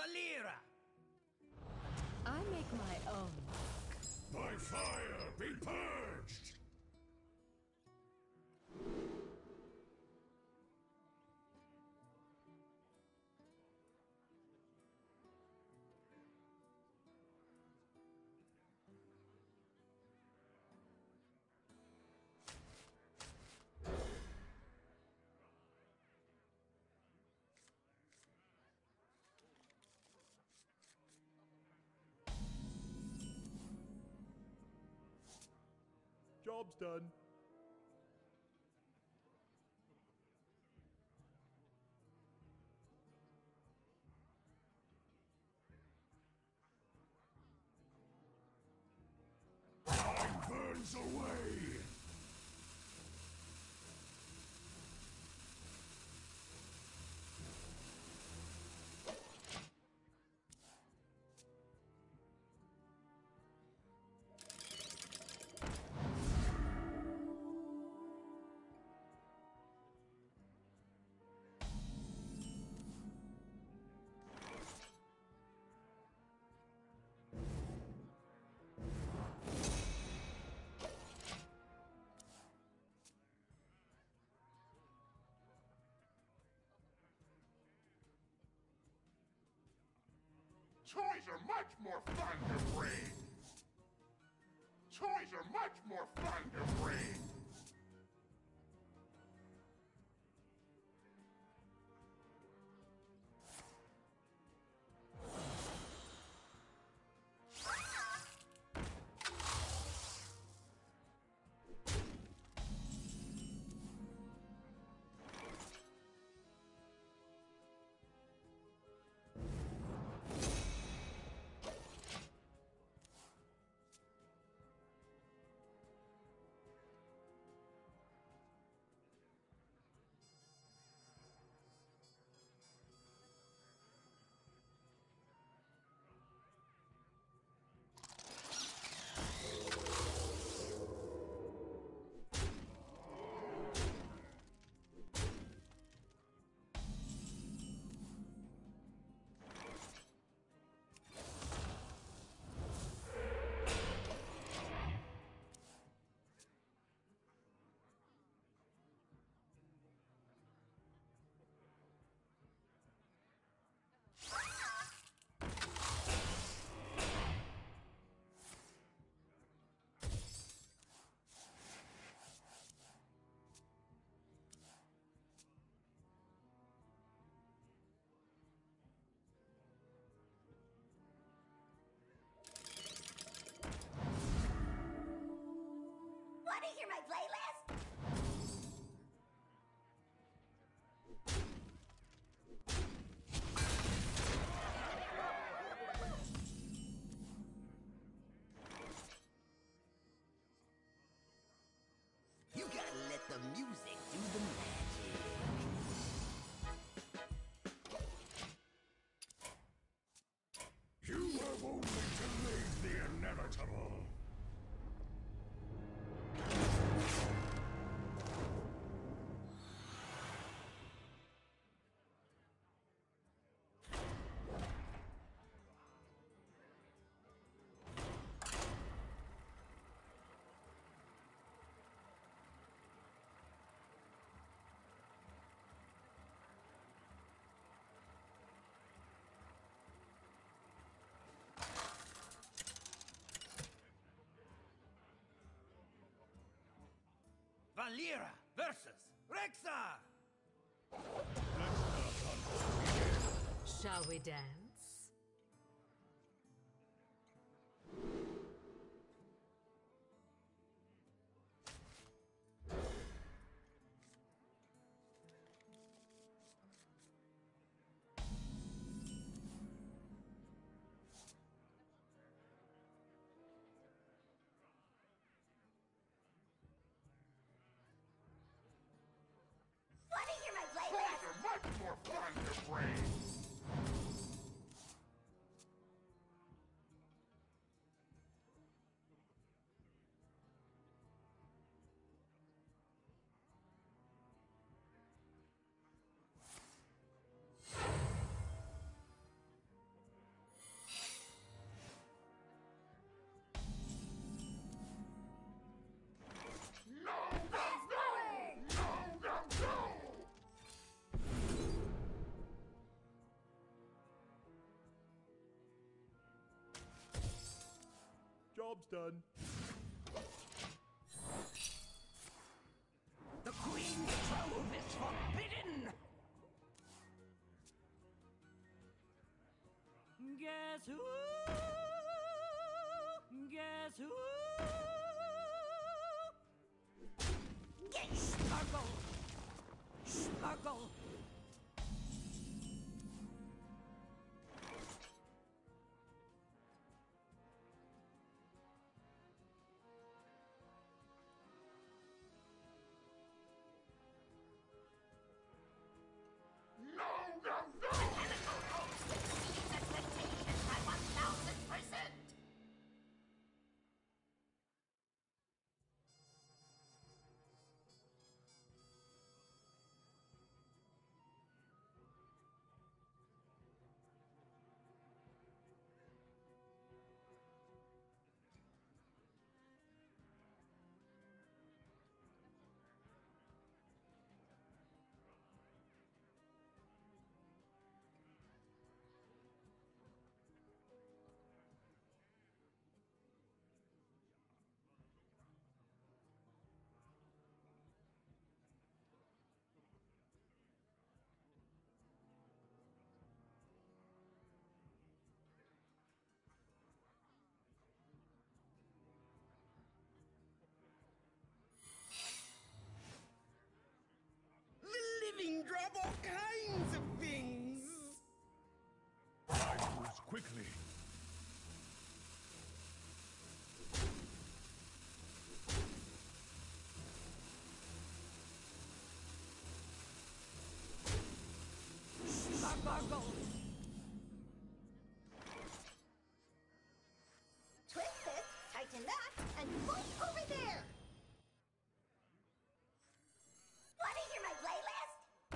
Valira! I make my own. By fire be purged! Job's done. Time burns away! Toys are much more fun to bring! Toys are much more fun to bring! Want to hear my playlist? You gotta let the music do the magic. You have only delayed the inevitable! Valira versus Rexxar! Shall we dance? Want to hear my Toys playlist? are much more fun to bring! job's done. The Queen's trove is forbidden! Guess who? Guess who? Get smuggle! Smuggle! No, no, no! Expectations by 1000%. Living drop all kinds of things! I moves quickly. Smuggle! Twist this, tighten that, and point over there! Wanna hear my playlist?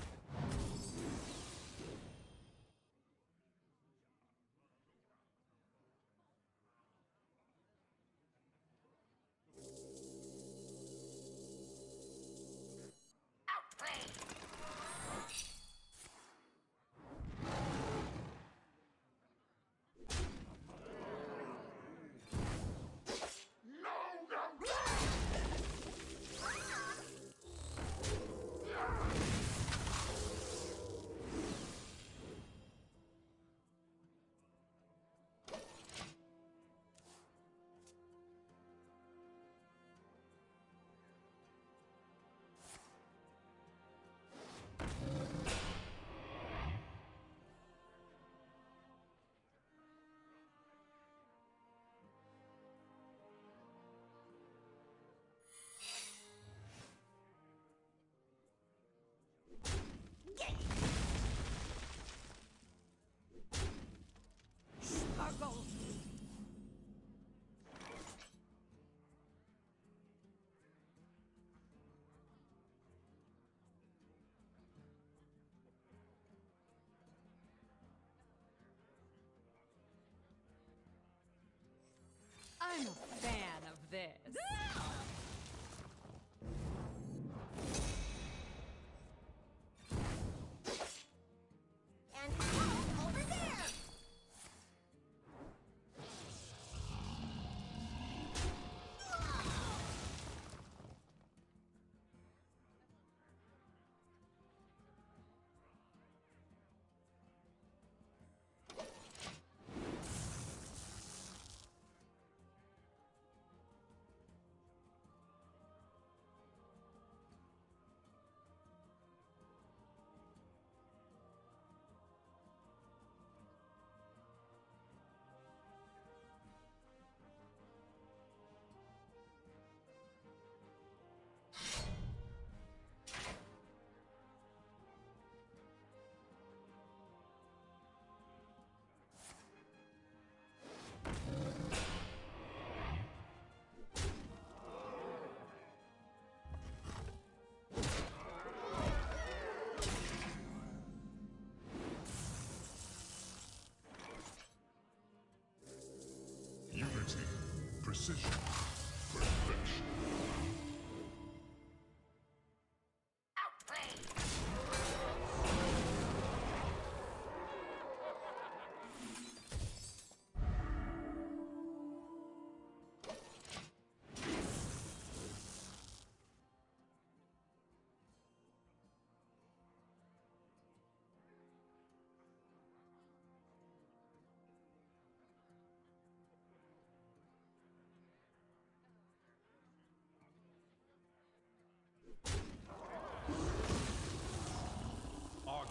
Outplayed! No, no, no! Smuggle! I'm a fan of this. And out over there! Unity, precision, perfection. Outplayed!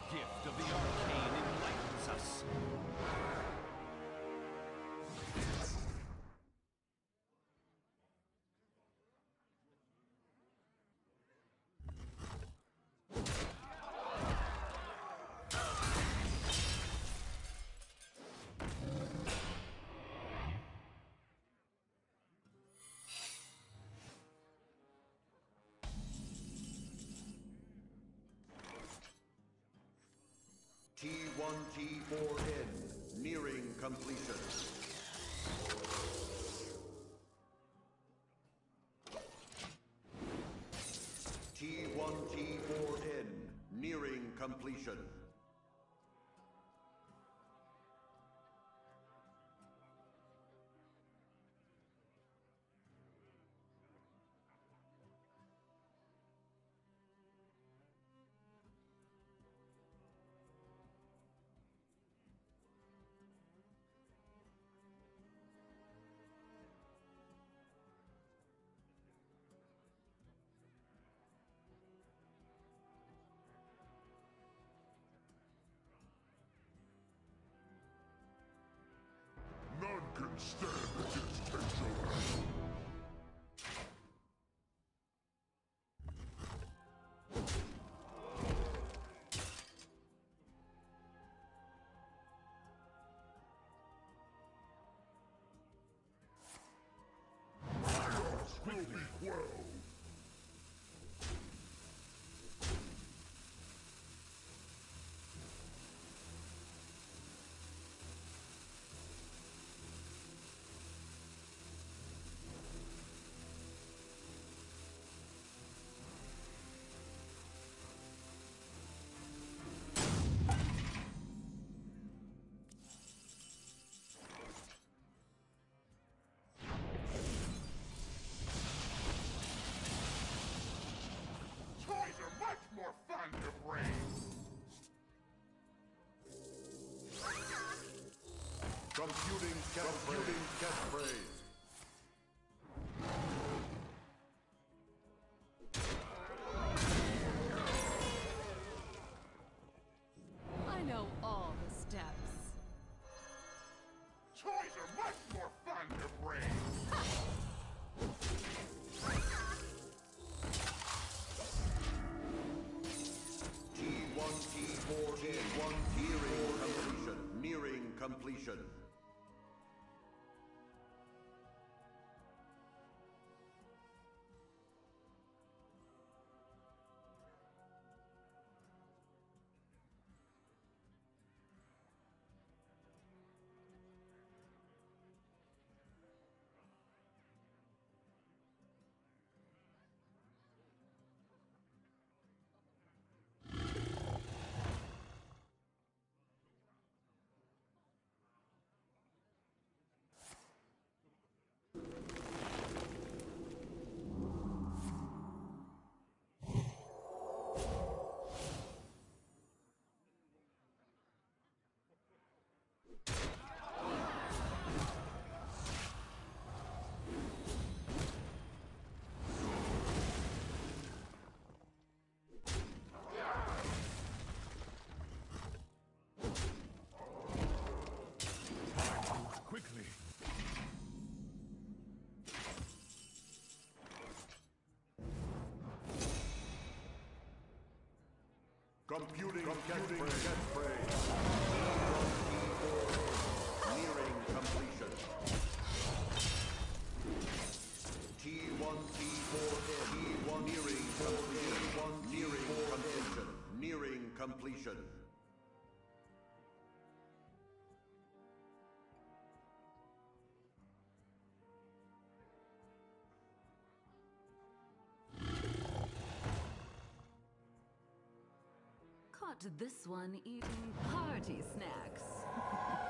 gift of the arcane enlightens us. T1, T4N, nearing completion. T1, T4N, nearing completion. None can stand against Tenjo. Chaos will be quelled. Toys are much more fun to bring. Computing catchphrase. I know all the steps. Toys are much more fun to bring. T1, T4N, nearing completion. Quickly. Computing catchphrase. Nearing completion. T1, T4N, nearing completion. Nearing completion. Caught this one eating party snacks.